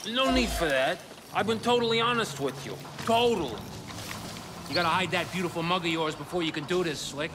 No need for that. I've been totally honest with you. Totally. You gotta hide that beautiful mug of yours before you can do this, Slick.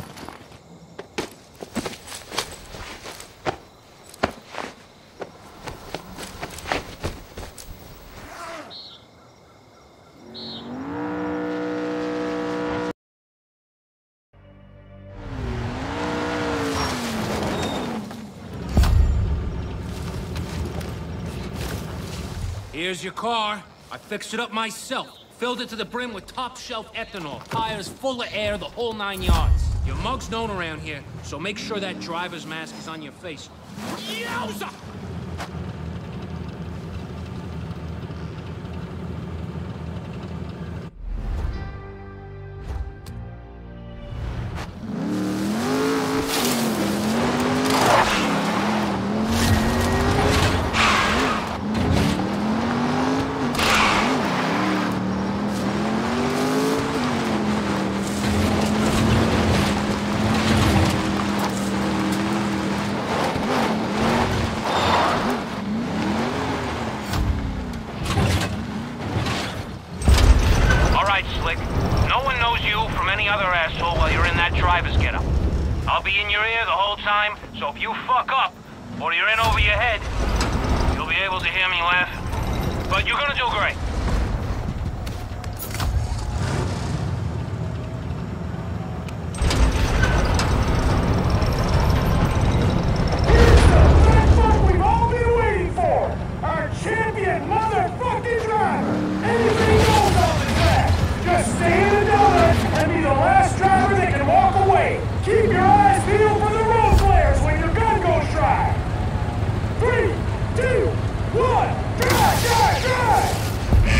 Here's your car. I fixed it up myself. Filled it to the brim with top-shelf ethanol. Tires full of air, the whole 9 yards. Your mug's known around here, so make sure that driver's mask is on your face. Yowza! So if you fuck up, or you're in over your head, you'll be able to hear me laugh. But you're gonna do great. That's what we've all been waiting for! Our champion motherfucking driver! Anything goes on the track! Just stay in the donut and be the last driver that can walk away! Keep your eyes peeled for the road flares when your gun goes dry! 3, 2, 1, drive, drive, drive!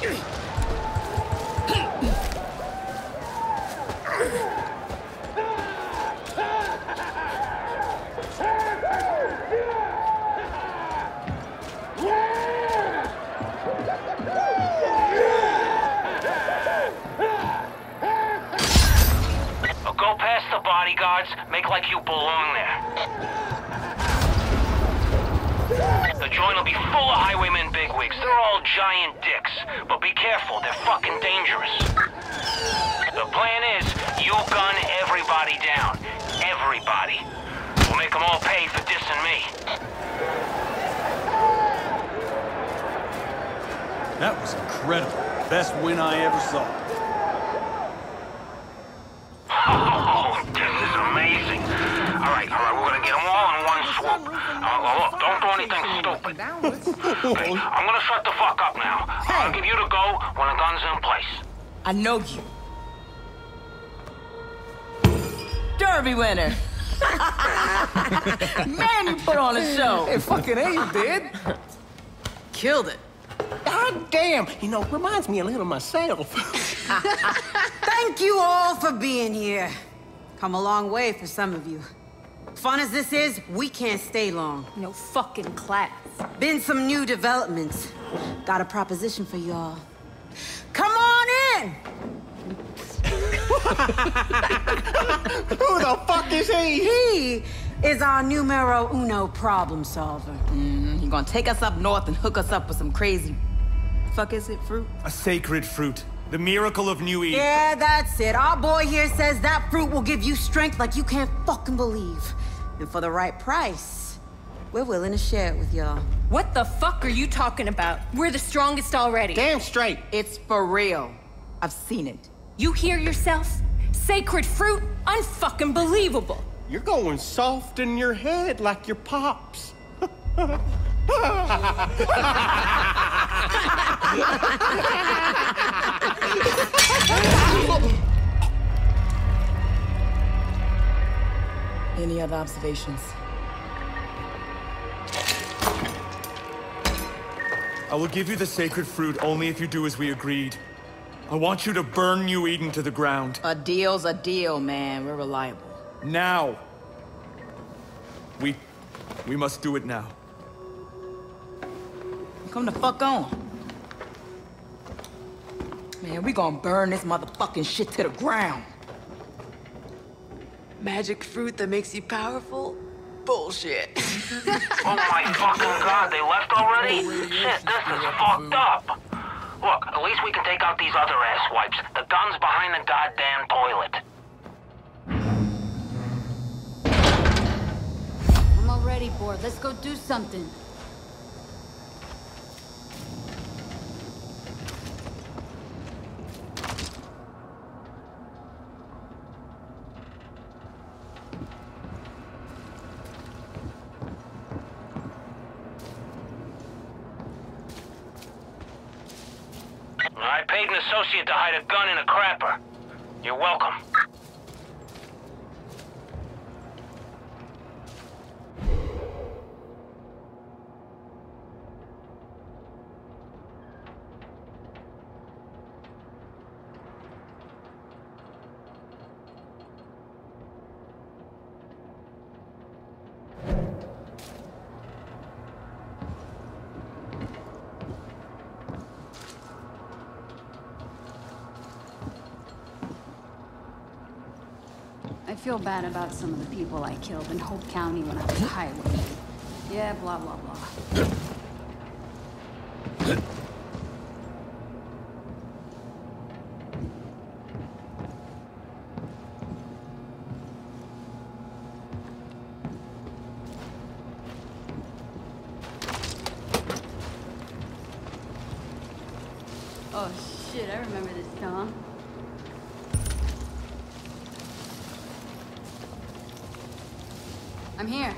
Go past the bodyguards, make like you belong there. The joint will be full of Highwaymen bigwigs. They're all giant dicks, but be careful, they're fucking dangerous. The plan is, you gun everybody down. Everybody. We'll make them all pay for dissing me. That was incredible. Best win I ever saw. Oh, this is amazing. All right, we're gonna get them all in one swoop. Look, don't do anything stupid. Okay, I'm gonna shut the fuck up now. I'll give you the go when the gun's in place. I know you. Derby winner. Man, you put on a show. Hey, fucking A, you did. Killed it. God damn. You know, reminds me a little of myself. Thank you all for being here. Come a long way for some of you. Fun as this is, we can't stay long. No fucking class. Been some new developments. Got a proposition for y'all. Come on in! Who the fuck is he? He is our numero uno problem solver. He gonna take us up north and hook us up with some crazy... Fuck is it, fruit? A sacred fruit. The miracle of New Eden. Yeah, that's it. Our boy here says that fruit will give you strength like you can't fucking believe. And for the right price, we're willing to share it with y'all. What the fuck are you talking about? We're the strongest already. Damn straight. It's for real. I've seen it. You hear yourself? Sacred fruit? Unfucking believable. You're going soft in your head like your pops. Any other observations? I will give you the sacred fruit only if you do as we agreed. I want you to burn New Eden to the ground. A deal's a deal, man. We're reliable. Now. We must do it now. Come the fuck on. Man, we gonna burn this motherfucking shit to the ground. Magic fruit that makes you powerful? Bullshit. Oh my fucking god, they left already? Shit, this is fucked up. Look, at least we can take out these other asswipes. The gun's behind the goddamn toilet. I'm already bored. Let's go do something. I paid an associate to hide a gun in a crapper. You're welcome. I feel bad about some of the people I killed in Hope County when I was a highwayman. Yeah, blah, blah, blah. Oh shit, I remember this, Tom. I'm here.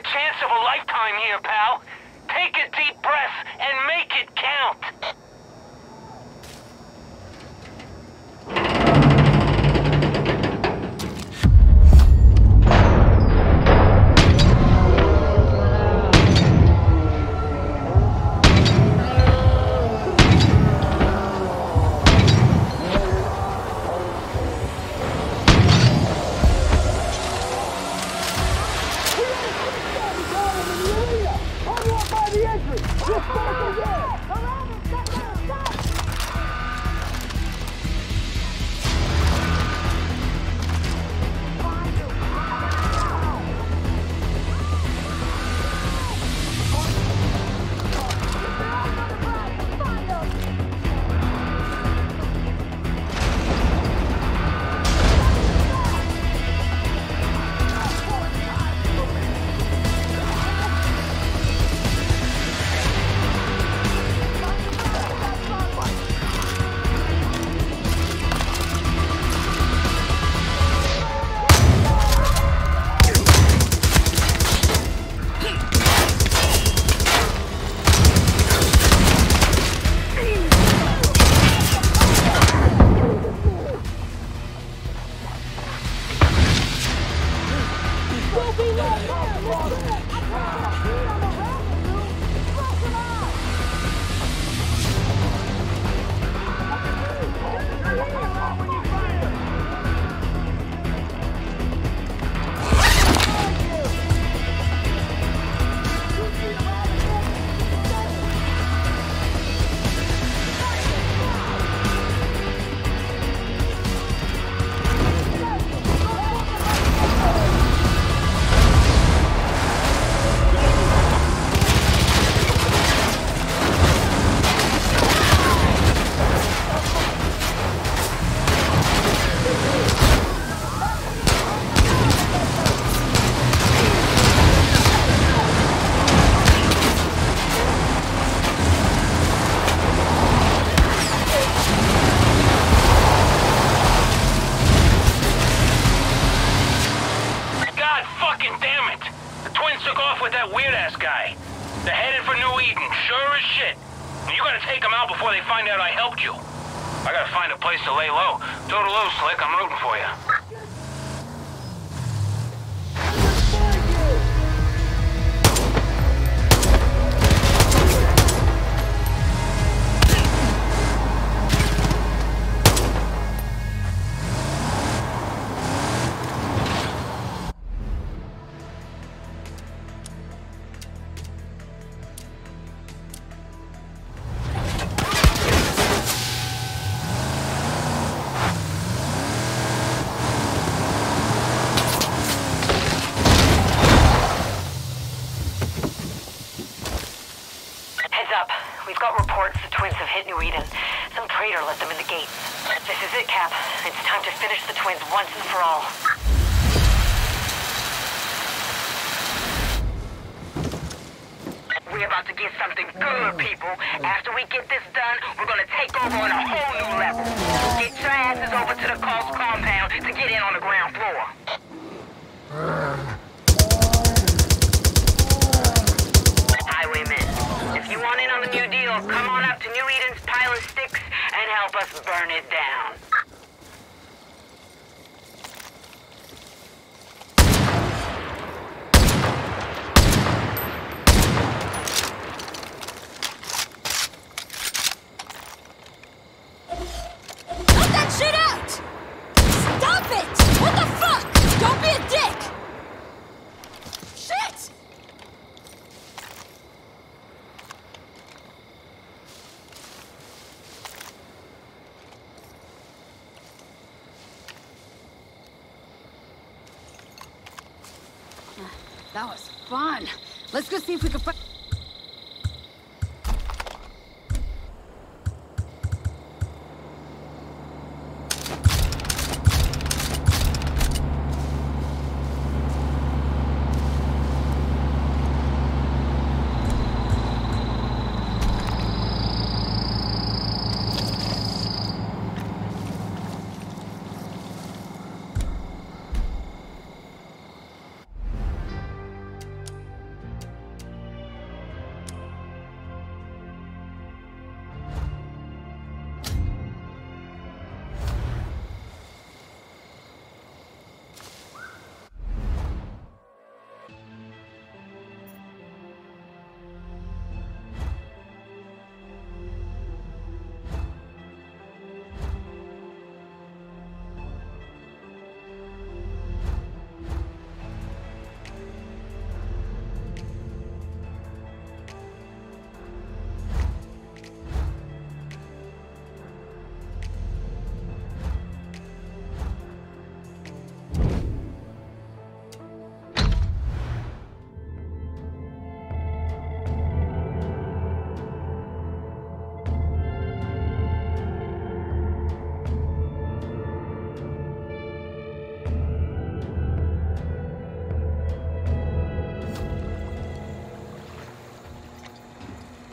the chance of a lifetime here, pal. Take a deep breath and make it count. Highwaymen, if you want in on the new deal, come on up to New Eden's pile of sticks and help us burn it down. Shit out! Stop it! What the fuck? Don't be a dick! Shit! That was fun. Let's go see if we can find...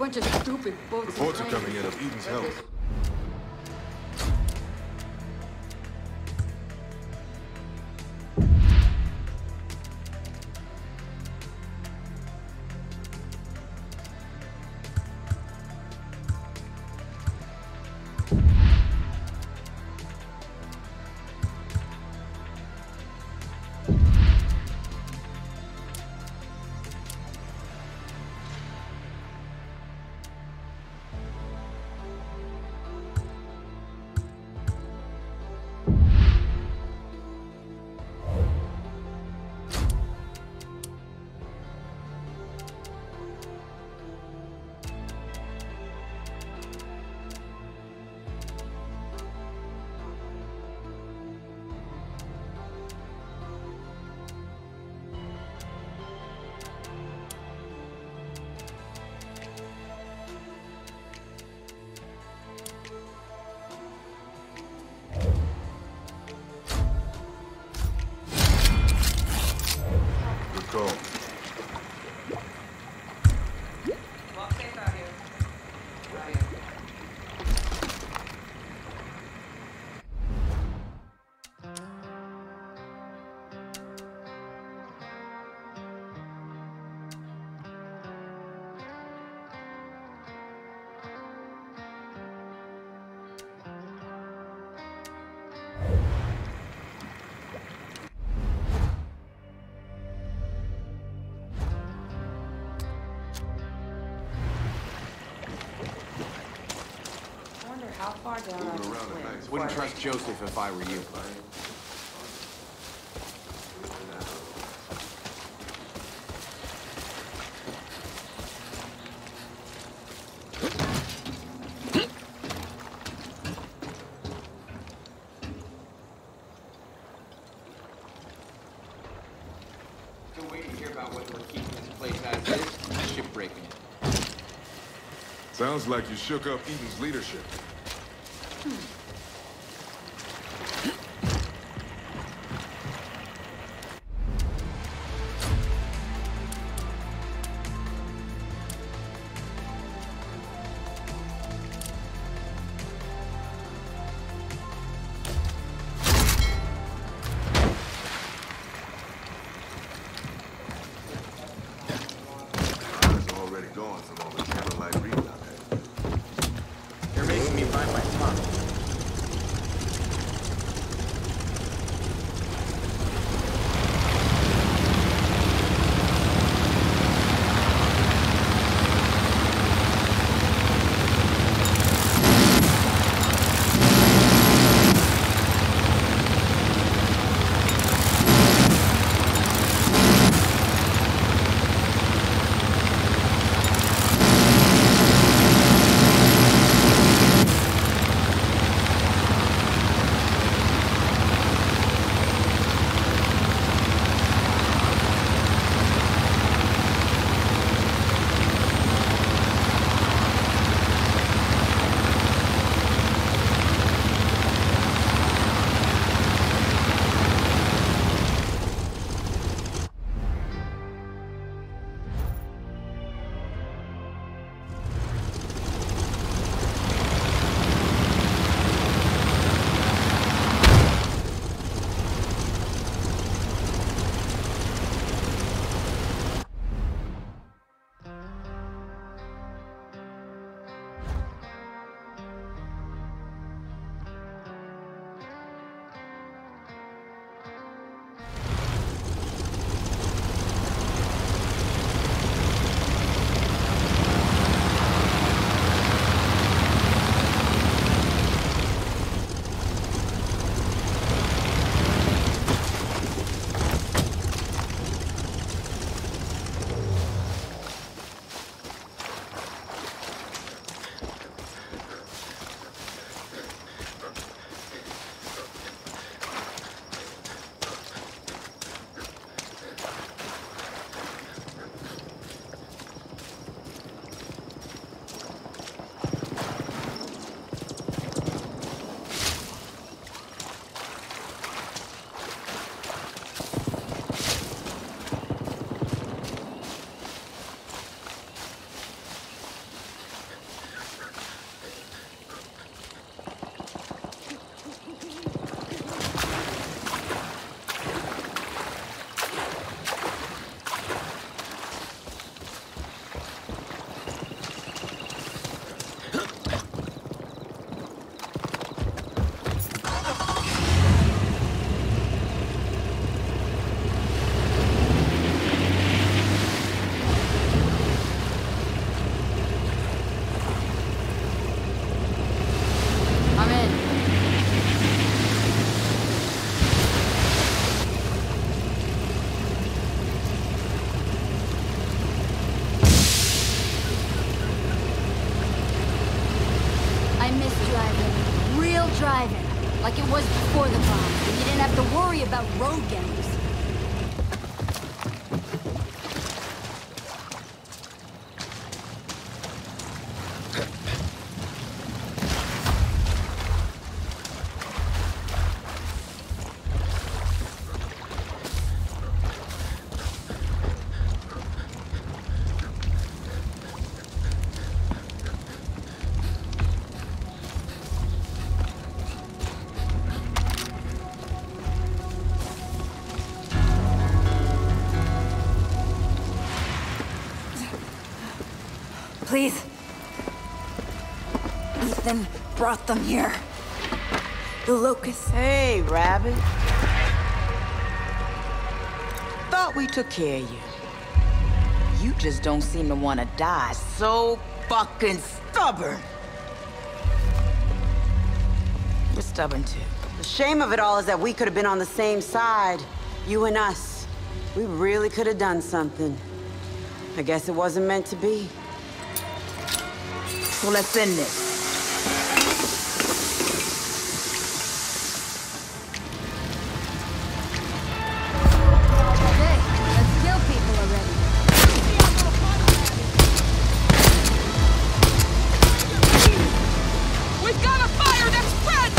bunch of stupid boats. Reports are coming in of Eden's health. Go. Walk safe out here. How far down are these winds? Wouldn't trust Joseph if I were you. Still waiting to hear about whether we're keeping this place as is, shipbreaking it. Sounds like you shook up Eden's leadership. Already gone from all the candlelight reading I've had. You're making me bite my tongue. It was before the bomb. You didn't have to worry about road gangs. Please. Ethan brought them here. The locusts. Hey, Rabbit. Thought we took care of you. You just don't seem to want to die. So fucking stubborn. We're stubborn too. The shame of it all is that we could have been on the same side. You and us. We really could have done something. I guess it wasn't meant to be. So let's end this. Okay, let's kill people already. We've got a fire that spreads!